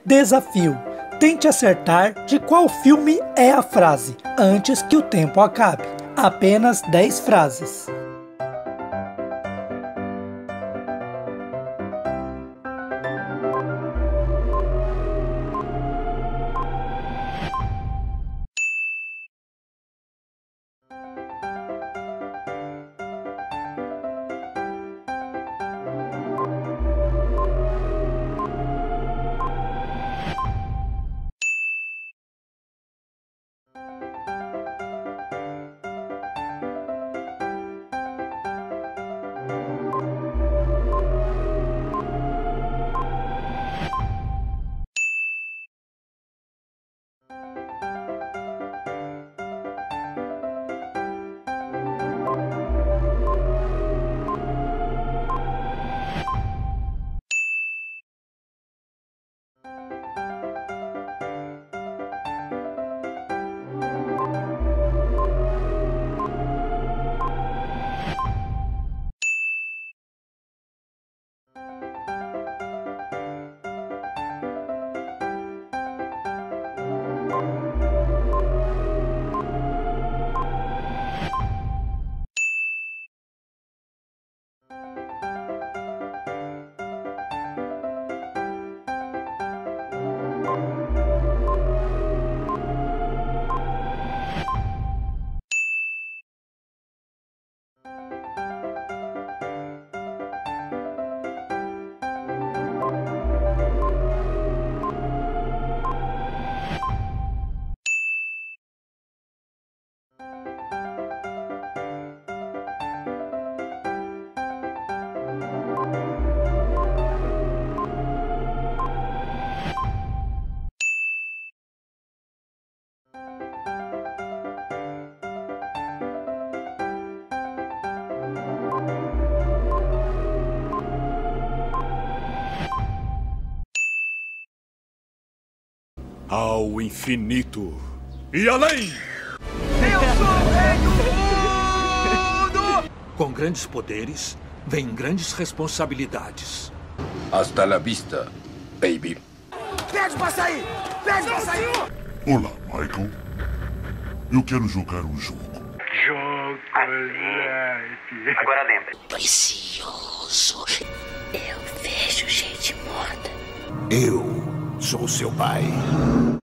Desafio: tente acertar de qual filme é a frase, antes que o tempo acabe. Apenas 10 frases. Ao infinito e além! Eu sou o rei do mundo! Com grandes poderes, vem grandes responsabilidades. Hasta la vista, baby. Pede pra sair! Pede pra sair! Olá, Michael. Eu quero jogar um jogo. Agora lembre. Precioso. Eu vejo gente morta. Eu sou seu pai.